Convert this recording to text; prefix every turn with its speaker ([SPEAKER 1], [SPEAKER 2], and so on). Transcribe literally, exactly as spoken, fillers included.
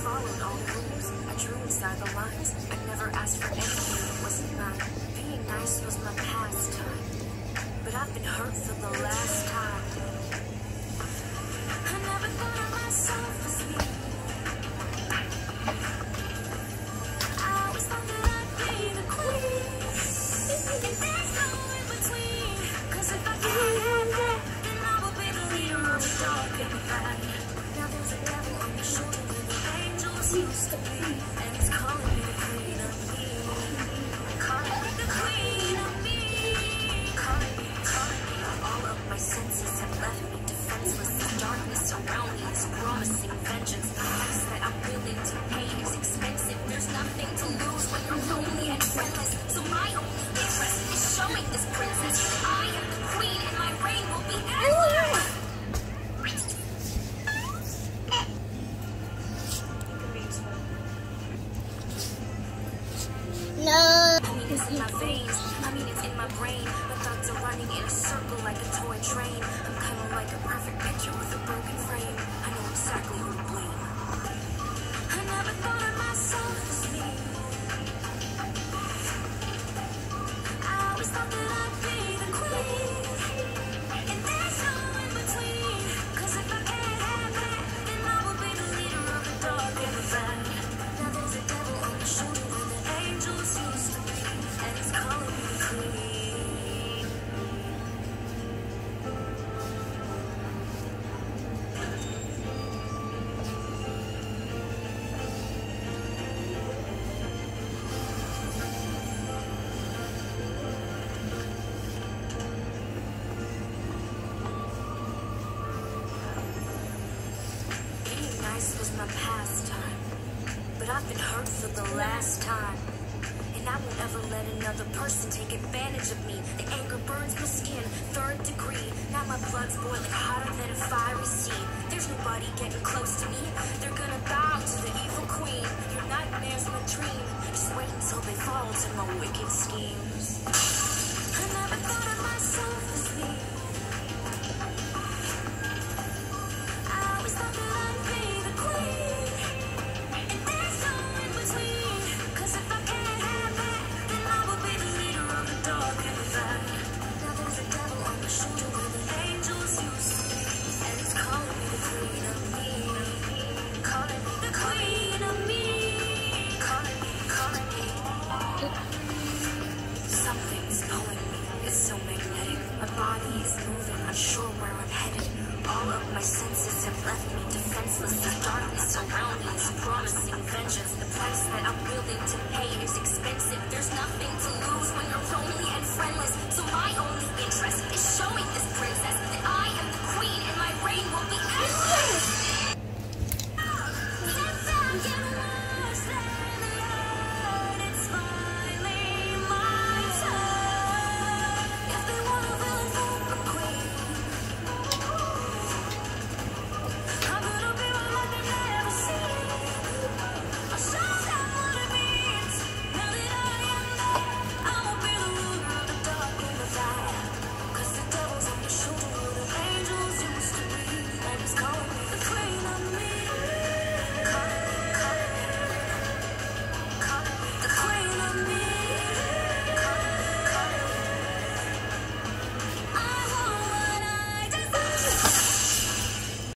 [SPEAKER 1] followed all the rules. I drew inside the lines. I never asked for anything that wasn't mine. Being nice was my pastime, but I've been hurt for the last time. I never thought of myself as me. I always thought that I'd be the queen, and there's no in between. 'Cause if I can't have that, then I will be the leader of the dark and the bad. Now there's a devil on the shoulder where the angels used to be, and he's calling me the queen of me, calling me the queen of me, calling me, calling me. All of my senses have left me defenseless. The darkness around me is promising vengeance. The price that I'm willing to pay is expensive. There's nothing to lose when you're lonely and friendless. So my only interest is showing this princess that I am the queen and my reign will be endless.
[SPEAKER 2] No.
[SPEAKER 1] I mean, it's in my veins. I mean, it's in my brain. My thoughts are running in a circle like a toy train. I'm kind of like a perfect picture with a broken frame. I know exactly who to blame. I never thought of myself as me. I always thought that I'd be the queen, and there's no in between. 'Cause if I can't have that, then I will be the leader of the dark and the bad. Now there's a devil on the shoulder where the angels used to be, and he's calling me the queen. Being nice was my pastime, but I've been hurt for the last time. And I won't ever let another person take advantage of me. The anger burns my skin, third degree. Now my blood's boiling hotter than a fiery sea. There's nobody getting close to me. They're gonna bow to the evil queen. Your nightmare's my dream. Just wait until they fall to my wicked schemes. I never thought of myself as me. I always thought that I'd be the queen, and there's no in between. 'Cause if I can't have that, then I will be the leader of the dark and the bad. Now there's a devil on the shoulder where the angels used to be, and he's calling me the queen of me, calling me the queen of me, calling me, calling me. Something's pulling me. It's so magnetic. My body is moving, unsure where I'm headed. All of my senses have left me defenseless. The darkness around me is promising vengeance. The price that I'm willing to pay is expensive. There's nothing to